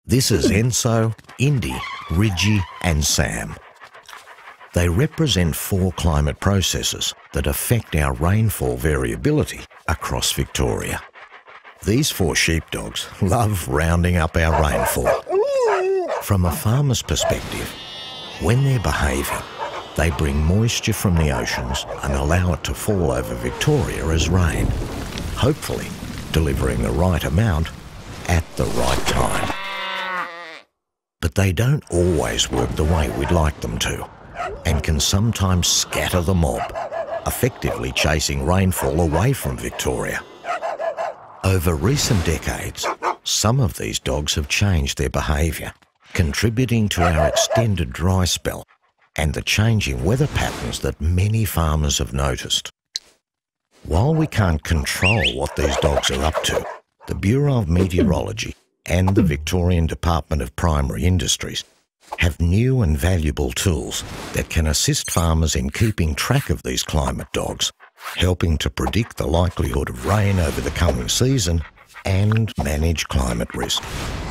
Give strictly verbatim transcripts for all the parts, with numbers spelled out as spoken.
This is Enso, Indy, Ridgie and Sam. They represent four climate processes that affect our rainfall variability across Victoria. These four sheepdogs love rounding up our rainfall. From a farmer's perspective, when they're behaving, they bring moisture from the oceans and allow it to fall over Victoria as rain, hopefully delivering the right amount at the right time. But they don't always work the way we'd like them to, and can sometimes scatter the mob, effectively chasing rainfall away from Victoria. Over recent decades, some of these dogs have changed their behaviour, contributing to our extended dry spell and the changing weather patterns that many farmers have noticed. While we can't control what these dogs are up to, the Bureau of Meteorology and the Victorian Department of Primary Industries have new and valuable tools that can assist farmers in keeping track of these climate dogs, helping to predict the likelihood of rain over the coming season and manage climate risk.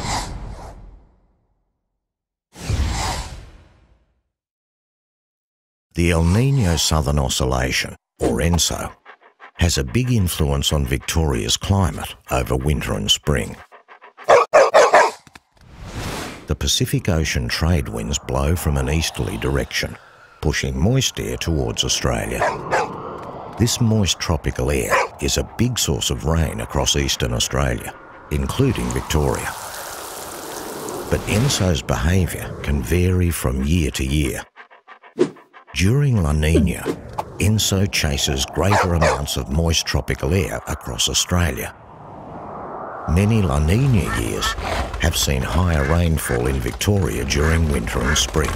The El Nino Southern Oscillation, or ENSO, has a big influence on Victoria's climate over winter and spring. The Pacific Ocean trade winds blow from an easterly direction, pushing moist air towards Australia. This moist tropical air is a big source of rain across eastern Australia, including Victoria. But ENSO's behaviour can vary from year to year. During La Nina, ENSO chases greater amounts of moist tropical air across Australia. Many La Nina years have seen higher rainfall in Victoria during winter and spring.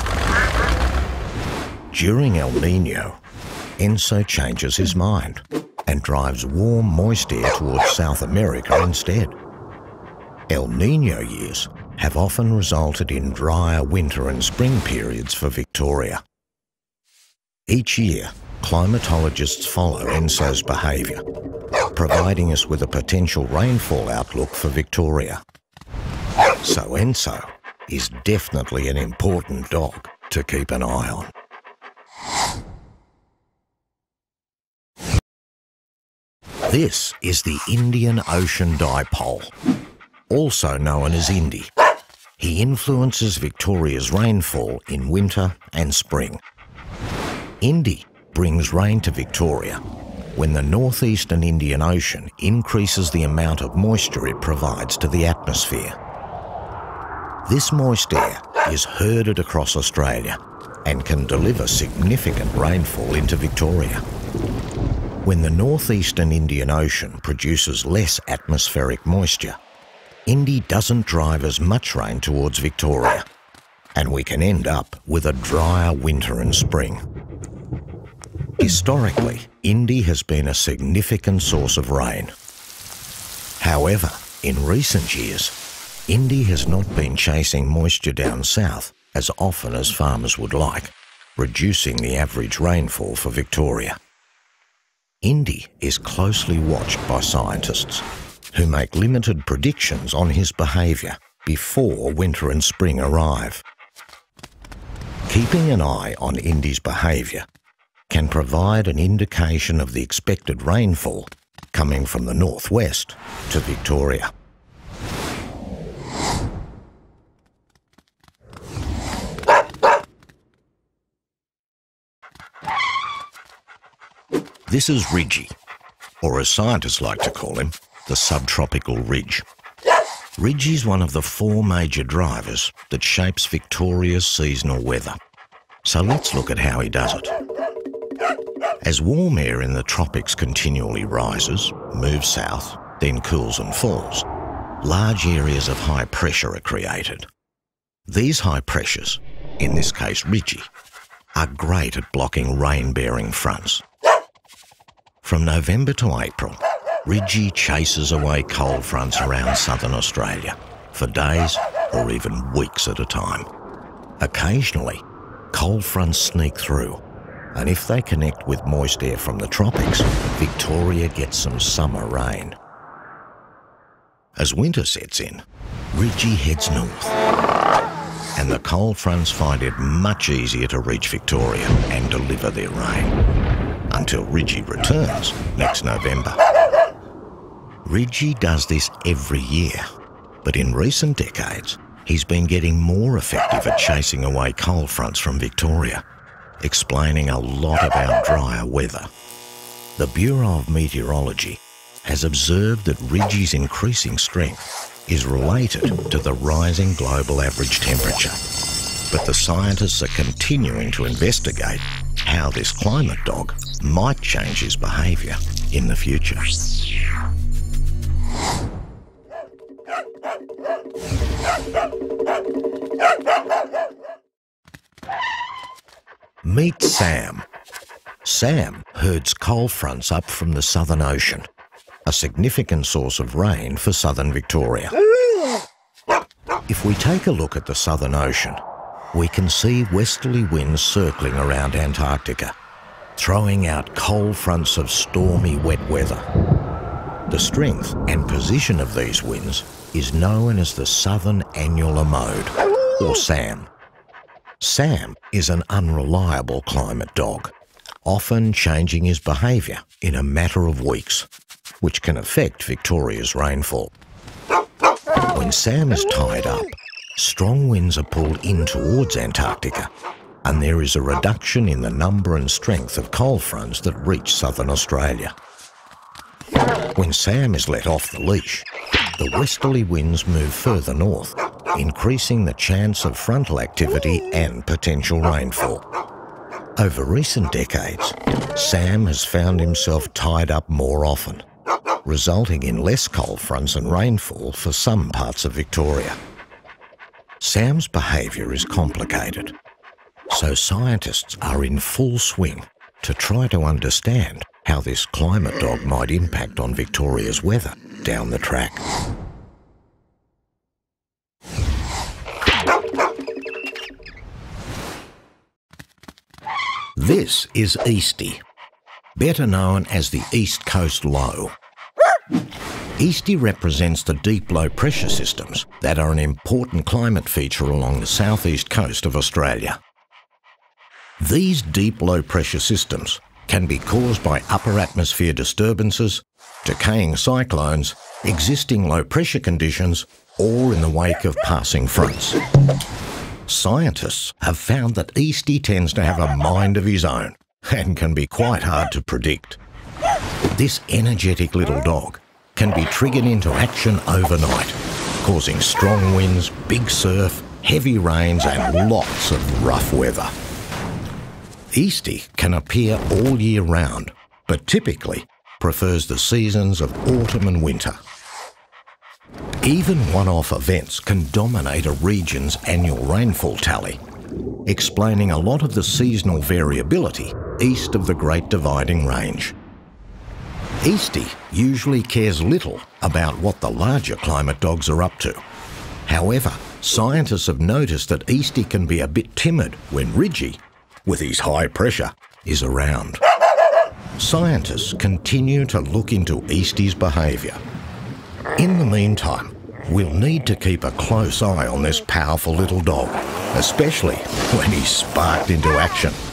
During El Nino, ENSO changes his mind and drives warm, moist air towards South America instead. El Nino years have often resulted in drier winter and spring periods for Victoria. Each year, climatologists follow ENSO's behaviour, providing us with a potential rainfall outlook for Victoria. So ENSO is definitely an important dog to keep an eye on. This is the Indian Ocean Dipole, also known as Indy. He influences Victoria's rainfall in winter and spring. Indy brings rain to Victoria when the northeastern Indian Ocean increases the amount of moisture it provides to the atmosphere. This moist air is herded across Australia and can deliver significant rainfall into Victoria. When the northeastern Indian Ocean produces less atmospheric moisture, Indy doesn't drive as much rain towards Victoria, and we can end up with a drier winter and spring. Historically, Indy has been a significant source of rain. However, in recent years, Indy has not been chasing moisture down south as often as farmers would like, reducing the average rainfall for Victoria. Indy is closely watched by scientists, who make limited predictions on his behaviour before winter and spring arrive. Keeping an eye on Indy's behaviour can provide an indication of the expected rainfall coming from the northwest to Victoria. This is Ridgie, or as scientists like to call him, the subtropical ridge. Ridgie is one of the four major drivers that shapes Victoria's seasonal weather. So let's look at how he does it. As warm air in the tropics continually rises, moves south, then cools and falls, large areas of high pressure are created. These high pressures, in this case Ridgie, are great at blocking rain-bearing fronts. From November to April, Ridgie chases away cold fronts around southern Australia for days or even weeks at a time. Occasionally, cold fronts sneak through, and if they connect with moist air from the tropics, Victoria gets some summer rain. As winter sets in, Ridgie heads north, and the cold fronts find it much easier to reach Victoria and deliver their rain, until Ridgie returns next November. Ridgie does this every year, but in recent decades, he's been getting more effective at chasing away cold fronts from Victoria, explaining a lot about drier weather. The Bureau of Meteorology has observed that Ridgie's increasing strength is related to the rising global average temperature. But the scientists are continuing to investigate how this climate dog might change his behaviour in the future. Meet Sam. Sam herds cold fronts up from the Southern Ocean, a significant source of rain for southern Victoria. If we take a look at the Southern Ocean, we can see westerly winds circling around Antarctica, throwing out cold fronts of stormy wet weather. The strength and position of these winds is known as the Southern Annular Mode, or SAM. Sam is an unreliable climate dog, often changing his behaviour in a matter of weeks, which can affect Victoria's rainfall. When Sam is tied up, strong winds are pulled in towards Antarctica, and there is a reduction in the number and strength of cold fronts that reach southern Australia. When Sam is let off the leash, the westerly winds move further north, increasing the chance of frontal activity and potential rainfall. Over recent decades, Sam has found himself tied up more often, resulting in less cold fronts and rainfall for some parts of Victoria. Sam's behaviour is complicated, so scientists are in full swing to try to understand how this climate dog might impact on Victoria's weather down the track. This is Eesti, better known as the East Coast Low. Eesti represents the deep low pressure systems that are an important climate feature along the southeast coast of Australia. These deep low pressure systems can be caused by upper atmosphere disturbances, decaying cyclones, existing low pressure conditions, or in the wake of passing fronts. Scientists have found that Eesti tends to have a mind of his own and can be quite hard to predict. This energetic little dog can be triggered into action overnight, causing strong winds, big surf, heavy rains and lots of rough weather. Eesti can appear all year round, but typically prefers the seasons of autumn and winter. Even one-off events can dominate a region's annual rainfall tally, explaining a lot of the seasonal variability east of the Great Dividing Range. Eesti usually cares little about what the larger climate dogs are up to. However, scientists have noticed that Eesti can be a bit timid when Ridgie, with his high pressure, is around. Scientists continue to look into Easty's behaviour. In the meantime, we'll need to keep a close eye on this powerful little dog, especially when he's sparked into action.